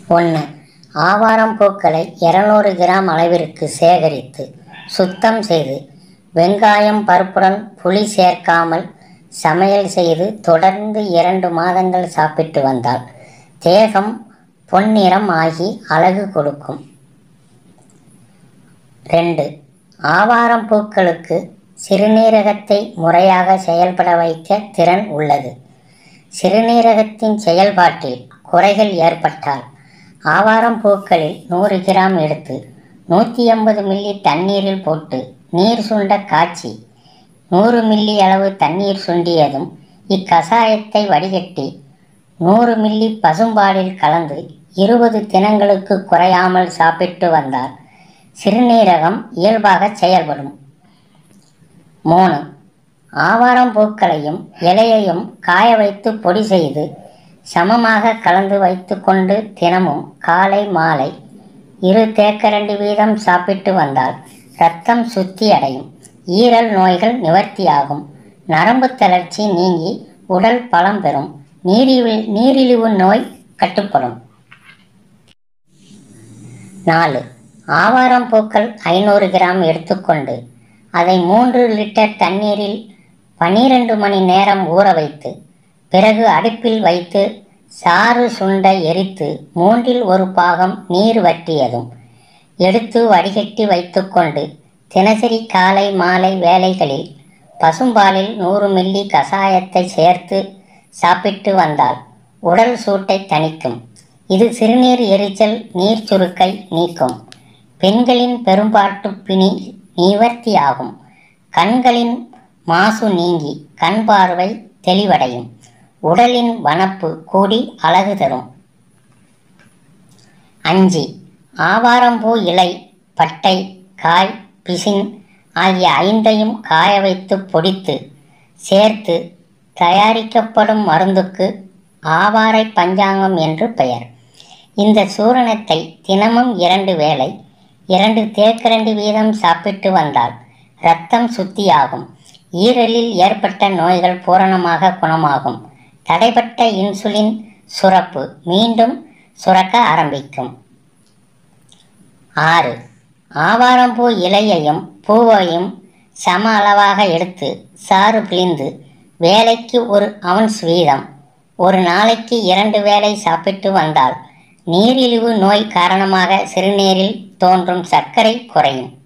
1. ஆவாரம் பூக்களை 200 கிராம் அளவிற்கு சேகரித்து சுத்தம் செய்து வெங்காயம் பருப்புடன் புளி சேர்க்காமல் சமையல் செய்து தொடர்ந்து 2 மாதங்கள் சாப்பிட்டு வந்தால் தேகம் பொன்னிறம் ஆகி அழகு கொடுக்கும். 2. ஆவாரம் பூக்களுக்கு சிறுநீரகத்தை முறையாக செயல்பட வைக்க திறன் உள்ளது. சிறுநீரகத்தின் செயல்பாட்டில் குறைகள் ஏற்பட்டால் ஆவாரம் பூக்களில் 100 கிராம் எடுத்து 180 மில்லி தண்ணீரில் போட்டு நீர் சுண்ட காய்ச்சி 100 மில்லி அளவு தண்ணீர் சுண்டியதும் இக்கசாயத்தை வடிகட்டி 100 மில்லி பசும்பாலில் கலந்து 20 தினங்களுக்கு குறையாமல் சாப்பிட்டு வந்தால் சிறுநீரகம் இயல்பாக செயல்படும். 3. ஆவாரம் பூக்களையும் இலையையும் காய வைத்து பொடி செய்து சமமாக கலந்து வைத்து கொண்டு தினமும் காலை மாலை 2 தேக்கரண்டி வீதம் சாப்பிட்டு வந்தால் இரத்தம் சுத்தி அடையும், ஈரல் நோய்கள் நிவர்த்தியாகும், நரம்பு தளர்ச்சி நீங்கி உடல் பலம் பெறும், நீரிழிவு நோய் கட்டுப்படும். 4. ஆவாரம் பூக்கள் 500 கிராம் எடுத்துக்கொண்டு அதை 3 லிட்டர் தண்ணீரில் 12 மணி நேரம் ஊற வைத்து பிறகு அடுப்பில் வைத்து சாறு சுண்ட எரித்து 1/3 பாகம் நீர் வற்றியதும் எடுத்து வடிகட்டி வைத்துக்கொண்டு தினசரி காலை மாலை வேளைகளில் பசும்பாலில் 100 மில்லி கசாயத்தை சேர்த்து சாப்பிட்டு வந்தால் உடல் சூட்டை தணிக்கும். இது சிறுநீர் எரிச்சல் நீர் சுருக்கை நீக்கும், பெண்களின் பெரும்பாட்டு பிணி நிவர்த்தியாகும், கண்களின் மாசு நீங்கி கண் பார்வை தெளிவடையும், உடலின் வனப்பு கூடி அழகு தரும். 5. ஆவாரம்பூ இலை, பட்டை, காய், பிசின் ஆகிய 5ஐயும் காய வைத்து பொடித்து சேர்த்து தயாரிக்கப்படும் மருந்துக்கு ஆவாரை பஞ்சாங்கம் என்று பெயர். இந்த சூரணத்தை தினமும் 2 வேளை 2 தேக்கரண்டி வீதம் சாப்பிட்டு வந்தால் இரத்தம் சுத்தியாகும், ஈரலில் ஏற்பட்ட நோய்கள் பூரணமாக குணமாகும், தடைப்பட்ட இன்சுலின் சுரப்பு மீண்டும் சுரக்க ஆரம்பிக்கும். 6. ஆவாரம்பூ இலையையும் பூவையும் சம அளவாக எடுத்து சாறு பிழிந்து வேளைக்கு 1 அவுன்ஸ் வீதம் 1 நாளைக்கு 2 வேளை சாப்பிட்டு வந்தால் நீரிழிவு நோய் காரணமாக சிறுநீரில் தோன்றும் சர்க்கரை குறையும்.